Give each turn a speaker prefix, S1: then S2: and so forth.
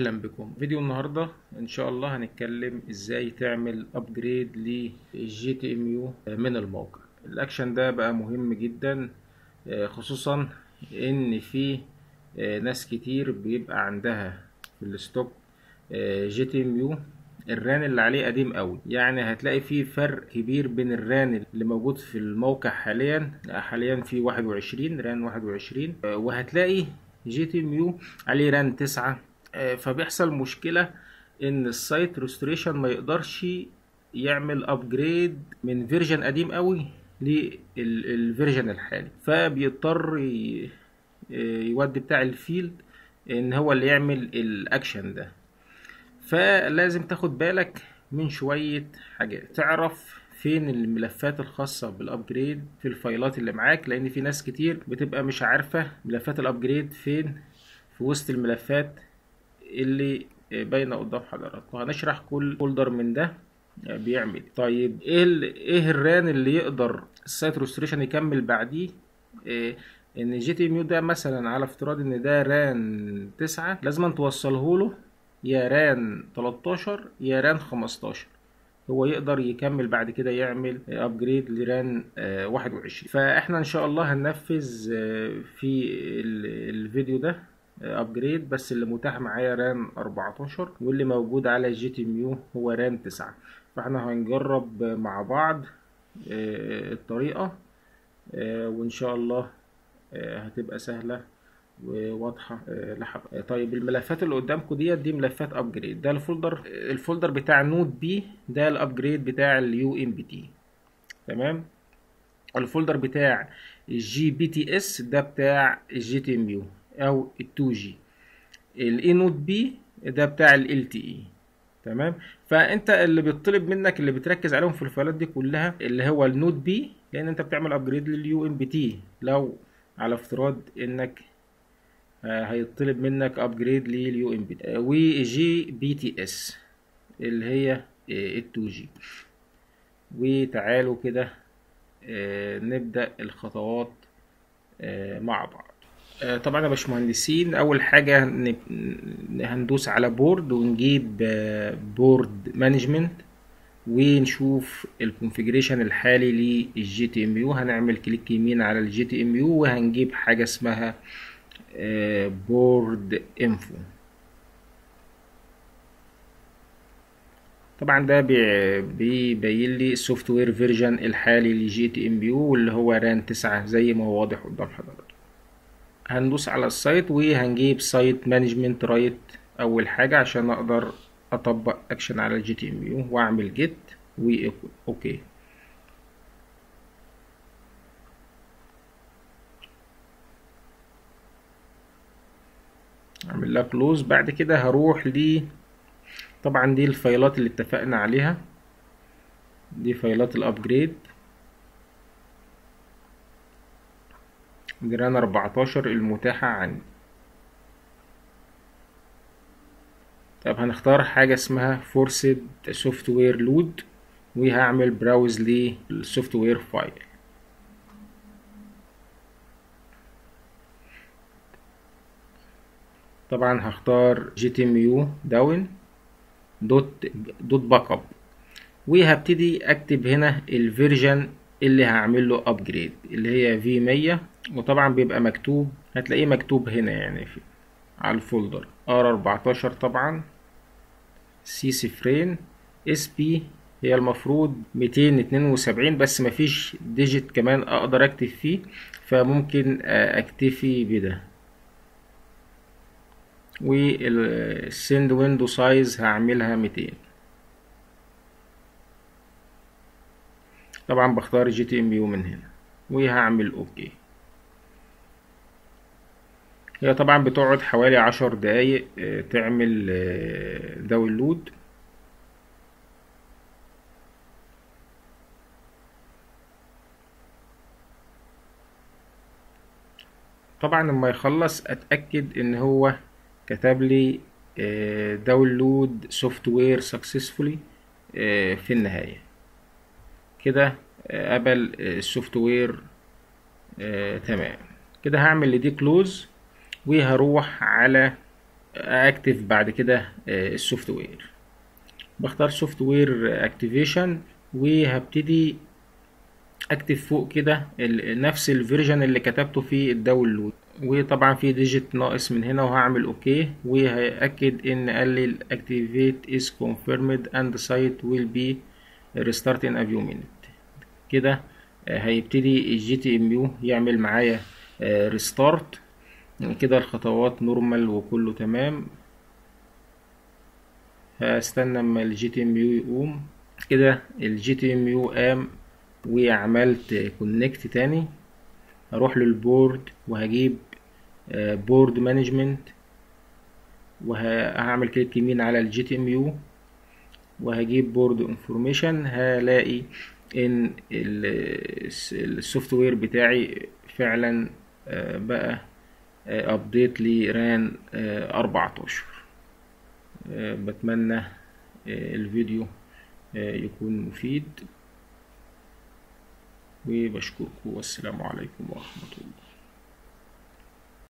S1: اهلا بكم. فيديو النهارده ان شاء الله هنتكلم ازاي تعمل ابجريد للجي تي ام يو من الموقع. الاكشن ده بقى مهم جدا، خصوصا ان في ناس كتير بيبقى عندها في الستوك جي تي ام يو الران اللي عليه قديم قوي. يعني هتلاقي فيه فرق كبير بين الران اللي موجود في الموقع حاليا في 21 ران 21، وهتلاقي جي تي ام يو عليه ران 9. فبيحصل مشكلة ان السايت ريستوريشن ما يقدرش يعمل ابجريد من فيرجن قديم قوي للفيرجن الحالي، فبيضطر يودي بتاع الفيلد ان هو اللي يعمل الاكشن ده. فلازم تاخد بالك من شوية حاجات، تعرف فين الملفات الخاصة بالابجريد في الفايلات اللي معاك، لان في ناس كتير بتبقى مش عارفة ملفات الابجريد فين في وسط الملفات اللي باينه قدام حضراتكم. هنشرح كل فولدر من ده بيعمل. طيب ايه الران اللي يقدر السايت ريستوريشن يكمل بعديه؟ ان جي تي ام يو ده مثلا، على افتراض ان ده ران 9، لازم توصله له يا ران 13 يا ران 15، هو يقدر يكمل بعد كده يعمل ابجريد لران 21. فاحنا ان شاء الله هننفذ في الفيديو ده ابجريد، بس اللي متاح معايا رام 14 واللي موجود على جي تي ام يو هو رام 9. فاحنا هنجرب مع بعض الطريقة، وان شاء الله هتبقى سهلة وواضحة لحضرتك. طيب الملفات اللي قدامكم دي ملفات ابجريد. ده الفولدر بتاع نود بي، ده الابجريد بتاع اليو ام بي تي. تمام. الفولدر بتاع الجي بي تي اس ده بتاع الجي تي ام يو او ال 2 جي. الاي نود بي ده بتاع ال تي اي. تمام. فانت اللي بيطلب منك، اللي بتركز عليهم في الفايلات دي كلها، اللي هو النود بي، لان انت بتعمل ابجريد لليو ام بي تي. لو على افتراض انك هيطلب منك ابجريد لليو ام بي تي، وجي بي تي اس اللي هي ال 2 جي. وتعالوا كده نبدأ الخطوات مع بعض. طبعا يا باشمهندسين، اول حاجه هندوس على بورد ونجيب بورد مانجمنت ونشوف الكونفيجريشن الحالي للجي تي ام يو. هنعمل كليك يمين على الجي تي ام يو وهنجيب حاجه اسمها بورد انفو. طبعا ده بيبين لي السوفت وير فيرجن الحالي لجي تي ام يو واللي هو ران 9 زي ما هو واضح قدام حضرتك. هندوس على السايت وهنجيب سايت مانجمنت رايت اول حاجه عشان اقدر اطبق اكشن على الجي تي ام يو، واعمل جيت اوكي. اعمل لها كلوز. بعد كده هروح طبعا دي الفايلات اللي اتفقنا عليها، دي فايلات الابجريد. دي ران 14 المتاحه عندي. طب هنختار حاجه اسمها فورسد سوفت وير لود، وهعمل براوز للسوفت وير فايل. طبعا هختار جي تي ام يو داون دوت باك اب، وهبتدي اكتب هنا الفيرجن اللي هعمل له ابجريد اللي هي في 100. وطبعا بيبقى مكتوب، هتلاقيه مكتوب هنا يعني على الفولدر ار 14. طبعا سي سفرين اس بي هي المفروض 272، بس مفيش ديجيت كمان اقدر اكتب فيه، فممكن اكتفي بده. والسند ويندو سايز هعملها 200. طبعا بختار جي تي ام يو من هنا وهعمل اوكي. هي طبعا بتقعد حوالي 10 دقايق تعمل داونلود. طبعا لما يخلص اتاكد ان هو كتب لي داونلود سوفت وير سكسسفولي في النهايه كده. قبل السوفت وير تمام كده. هعمل لدي كلوز وهروح على اكتف بعد كده السوفت وير. بختار سوفت وير اكتيفيشن، وهبتدي اكتب فوق كده نفس الفيرجن اللي كتبته في الداونلود، وطبعا في ديجيت ناقص من هنا، وهعمل اوكي، وهيأكد ان قال لي activate is confirmed and site will be restart in a few minutes. كده هيبتدي الجي تي ام يو يعمل معايا ريستارت. كده الخطوات نورمال وكله تمام. هستنى اما الجي تي ام يو يقوم. كده الجي تي ام يو قام وعملت كونكت تاني. هروح للبورد وهجيب بورد مانجمنت، وهعمل كليك يمين على الجي تي ام يو، وهجيب بورد انفورميشن. هلاقي ان السوفت وير بتاعي فعلا بقى ابديت لران 14. بتمنى الفيديو يكون مفيد، وبشكركم والسلام عليكم ورحمة الله.